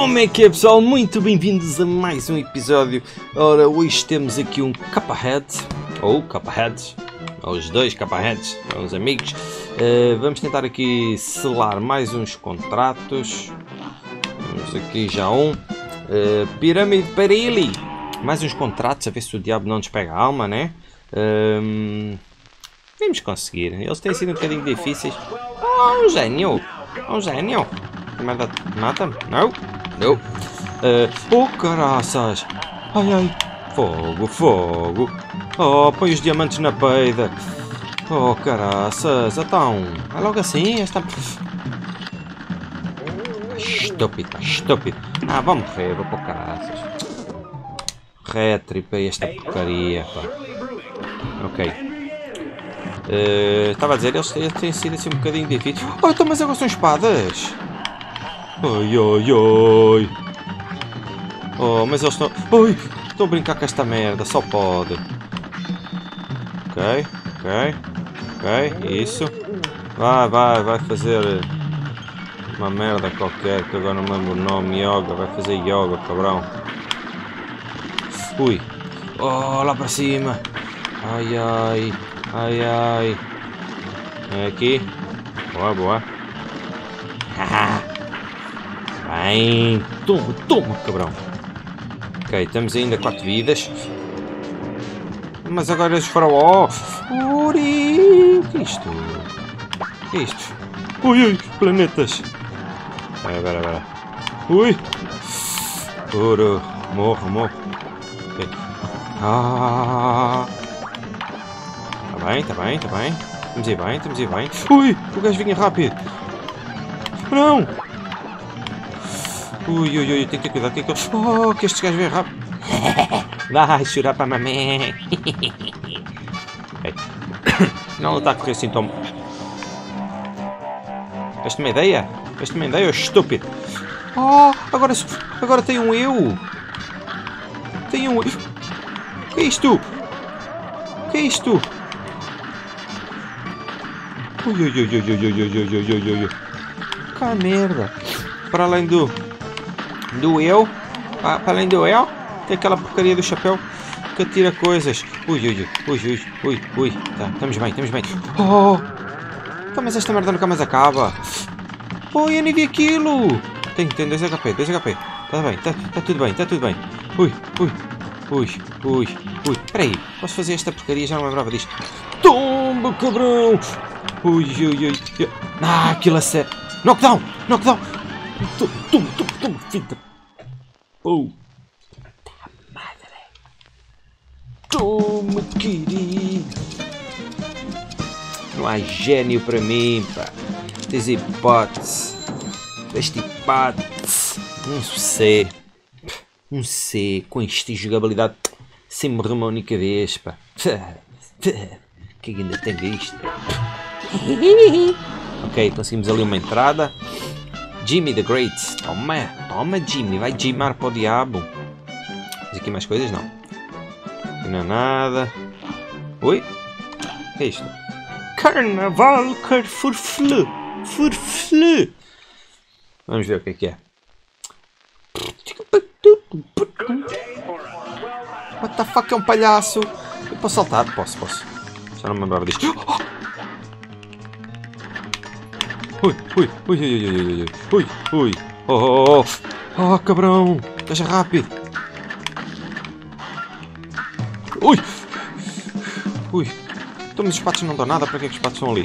Como é que é, pessoal? Muito bem-vindos a mais um episódio. Ora, hoje temos aqui um Cuphead, ou Cupheads, ou os dois Cupheads, os amigos. Vamos tentar aqui selar mais uns contratos. Vamos aqui já um. Pirâmide para ele. Mais uns contratos, a ver se o diabo não nos pega a alma, né? Vamos conseguir. Eles têm sido um bocadinho difíceis. Oh, um gênio! Um gênio! Merda, mata-me? Não? Não. Oh, caraças! Ai, ai! Fogo, fogo! Oh, põe os diamantes na peida! Oh, caraças! Então, é logo assim? Esta... Estúpido, estúpido! Ah, vamos morrer, vou para o caraças! Rétripa esta porcaria, pá! Ok. Estava a dizer, eles têm sido assim um bocadinho difíceis. Oh, então, mas agora são espadas! Ai, ai, ai. Oh, mas eles estão... Ai, estão a brincar com esta merda, só pode. Ok, ok, ok, isso. Vai fazer uma merda qualquer, que agora não me lembro o nome, yoga, vai fazer yoga, cabrão. Ui. Oh, lá para cima. Ai, ai, ai, ai. É aqui. Boa, boa. Haha. Bem, toma, toma, cabrão. Ok, estamos ainda 4 vidas. Mas agora os faraó. Uri, o que é isto? O que é isto? Ui, ui, planetas. Agora. Ui. Ouro, morro. Okay. Ah. Tá bem. Estamos a ir bem. Ui, o gajo vinha rápido. Não. Ui, tem que ter cuidado, Oh, que estes gajos vêm rápido. Vai chorar para a mamãe. Okay. Não está a correr assim tão... Esta é uma ideia, estúpido. Oh, agora tem um eu. Tem um... Que é isto? Ui. Que merda. Para além do eu, para além do eu, tem aquela porcaria do chapéu que atira coisas. Ui. Tá, estamos bem. Oh, tá, mas esta merda nunca mais acaba. Oh, eu nem vi aquilo. Tem 2 HP. Tá bem, tá tudo bem. Ui. Espera aí, posso fazer esta porcaria? Já não lembrava disto. Tomba, cabrão. Ui. Ah, aquilo a sério. Knockdown. Toma, fita. Oh. Madre. Toma, querido. Não há gênio para mim, pá. Tens hipótese. Um C com esta jogabilidade sem morrer uma única vez, pá. Que ainda tem visto? Ok, conseguimos ali uma entrada. Jimmy the Great. Toma Jimmy, vai gimar para o diabo. Tens aqui mais coisas? Não. Aqui não é nada. Ui? O que é isto? Carnaval Furflu. Vamos ver o que é. What the fuck, é um palhaço. Eu posso saltar? Posso. Já não me lembrava disto. Ui. Oh, cabrão. Deixa rápido. Ui. Então, mas os patos não dão nada. Para que é que os patos estão ali?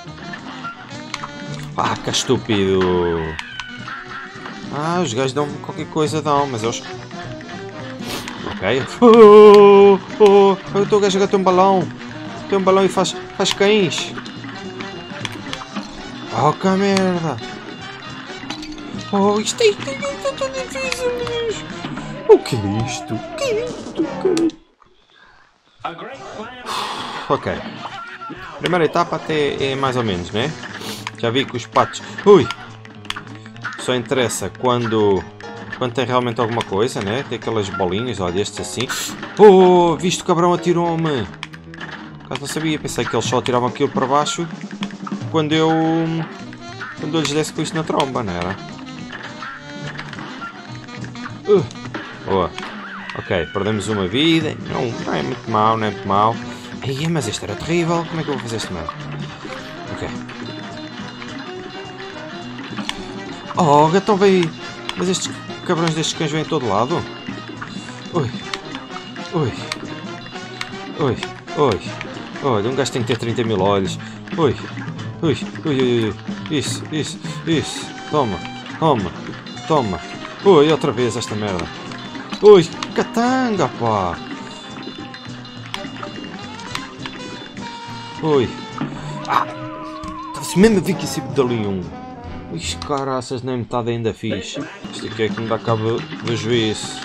Ah, que estúpido. Ah, os gajos dão qualquer coisa, mas eles... Ok. O gajo agora tem um balão. E faz cães. Oh, que merda! Oh, isto é tão difícil mesmo! O que é isto? Caralho? Ok. Primeira etapa até é mais ou menos, né? Já vi que os patos... Ui! Só interessa quando tem realmente alguma coisa, né? Tem aquelas bolinhas, olha, estes assim. Oh, visto o cabrão atirou-me! Caso não sabia, pensei que eles só atiravam aquilo para baixo quando eu lhes desse com isto na tromba, não era? Boa. Ok, perdemos uma vida. Não é muito mau, não é muito mau. Ai, mas isto era terrível. Como é que eu vou fazer isto mesmo? Ok. Oh, o gatão veio. Mas estes cabrões destes cães vêm em todo lado. Ui. Ui. Ui. Ui. Olha, um gajo tem que ter 30 mil olhos. Ui. Ui. Ui, ui, ui. Isso, isso, isso. Toma. Toma. Toma. Ui, outra vez esta merda. Ui, catanga, pá. Ui. Ah. Estava-se mesmo a ver que ia ser dali um. Ui, caraças, nem metade ainda fiz. Isto aqui é que me dá cabo do juízo.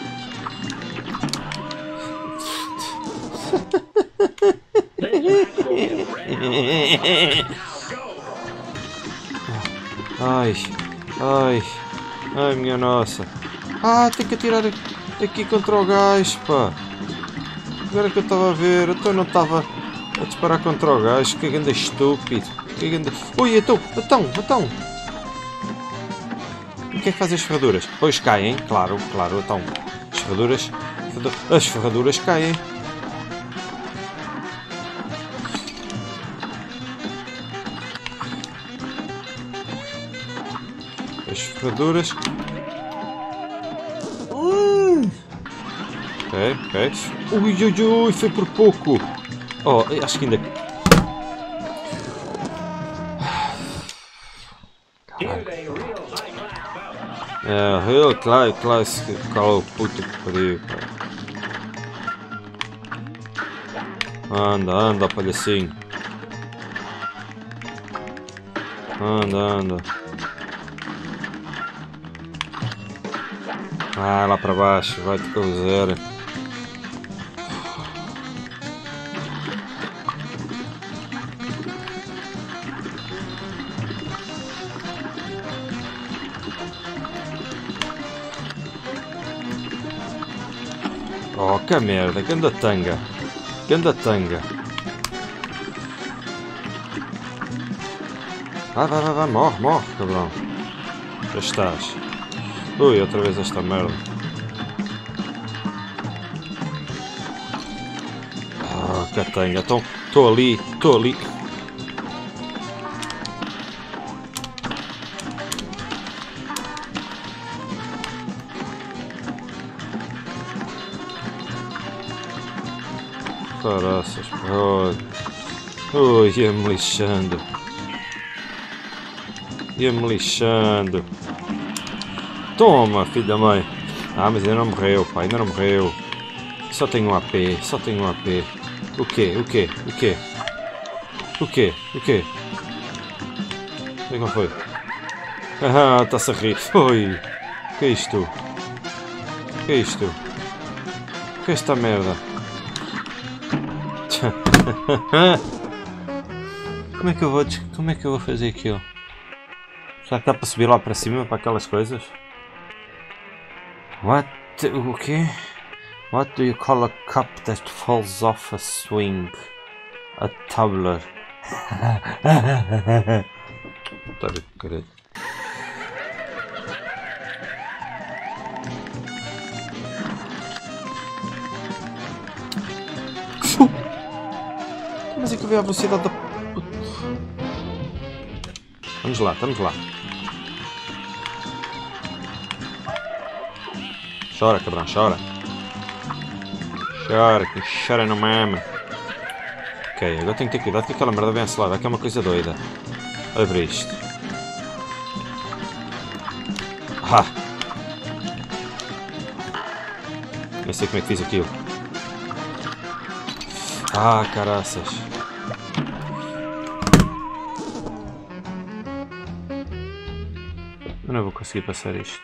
Ai, ai, ai, minha nossa. Ah, tem que atirar aqui contra o gajo, pá. Agora que eu estava a ver, eu não estava a disparar contra o gajo. Que ganda estúpido. Que ganda... Ui, então. O que é que fazem as ferraduras? Pois caem, claro, então. As ferraduras caem. As ferraduras. Ok. Ui, foi por pouco. Oh, acho que ainda... É, real clássico, cala o puto que pariu, cara. Anda, palhacinho. Anda. Ah, lá para baixo, vai-te causar. Oh, que merda, ganda tanga. Vai, morre, cabrão. Já estás. Ui, outra vez esta merda. Ah, que tanga. Então, estou ali. Caraças, ui, ia-me lixando. Toma, filho da mãe. Ah, mas ainda não morreu, pá, Só tenho um AP. O quê? Como é que foi? Ah, está-se a rir. Oi. Que é isto? Que é esta merda? Como é que eu vou fazer aquilo? Será que dá para subir lá para cima, para aquelas coisas? O quê? What do you call a cup that falls off a swing? A tumbler. Tá bem, caralho. Mas é que eu vi a velocidade da... Vamos lá. Chora, cabrão, chora. Chora no meme. Ok, agora tenho que ter cuidado que aquela merda vem acelerada, que é uma coisa doida. Olha para isto. Ah! Nem sei como é que fiz aquilo. Ah, caraças. Eu não vou conseguir passar isto.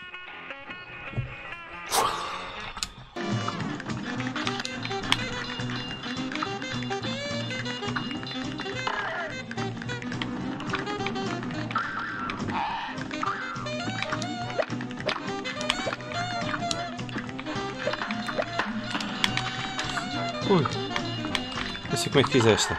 Ui, não sei como é que fiz esta.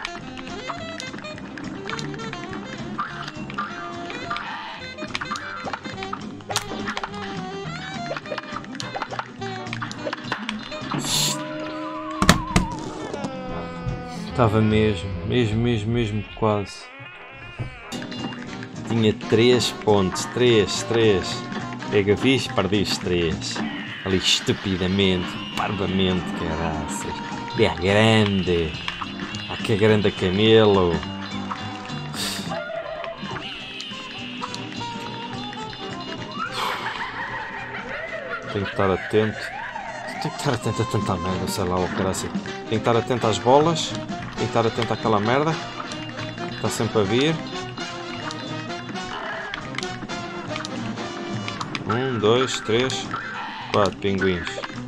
Estava mesmo quase. Tinha 3 pontos. 3. Pega, fixe, perdiste 3. Ali estupidamente, parvamente, caraças. É grande. Ah, que grande camelo. Tenho que estar atento. Tenho que estar atento a tanta merda, sei lá, o caraças. Tenho que estar atento às bolas. Tenho que estar atento àquela merda. Está sempre a vir. 1, 2, 3, 4 pinguins.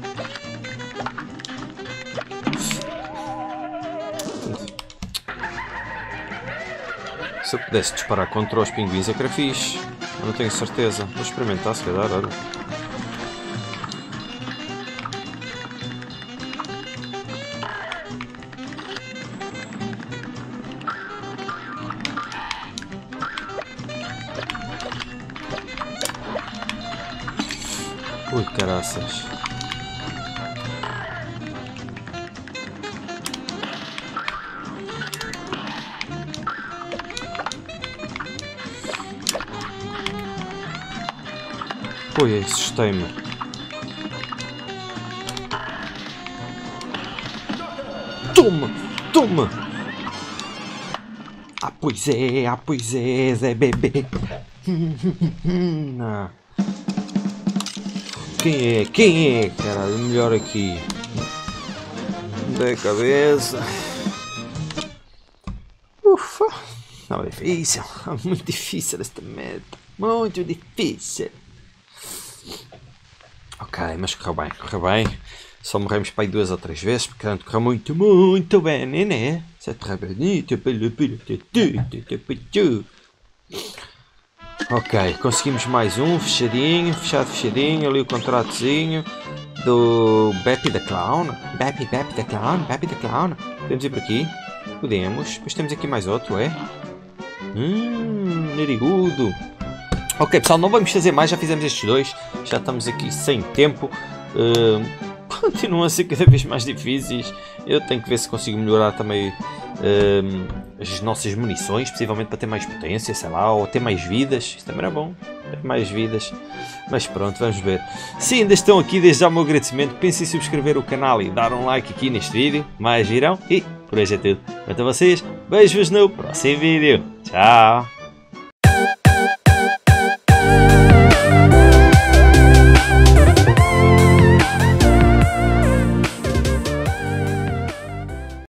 Se eu pudesse disparar contra os pinguins é que era fixe. Eu não tenho certeza. Vou experimentar se calhar, olha. Ui, caraças. Ui, assustei-me. Toma! Ah, pois é, Zé Bebê. Quem é, caralho? Melhor aqui. Da cabeça. Ufa. Não, difícil. Muito difícil esta meta. Muito difícil. Ok, mas correu bem. Só morremos para aí 2 ou 3 vezes, porque antes correu muito bem, né? C'est très bonito. Ok, conseguimos mais um, fechadinho, ali o contratozinho do Beppy the Clown. Beppy the Clown. Podemos ir por aqui? Podemos. Depois temos aqui mais outro, é? Narigudo. Ok, pessoal, não vamos fazer mais, já fizemos estes 2. Já estamos aqui sem tempo. Continuam a ser cada vez mais difíceis. Eu tenho que ver se consigo melhorar também as nossas munições, possivelmente para ter mais potência, sei lá, ou ter mais vidas. Isso também era bom, ter mais vidas. Mas pronto, vamos ver. Se ainda estão aqui, desde já o meu agradecimento. Pensem em subscrever o canal e dar um like aqui neste vídeo. Mais virão. E por hoje é tudo. Quanto a vocês, beijos no próximo vídeo. Tchau!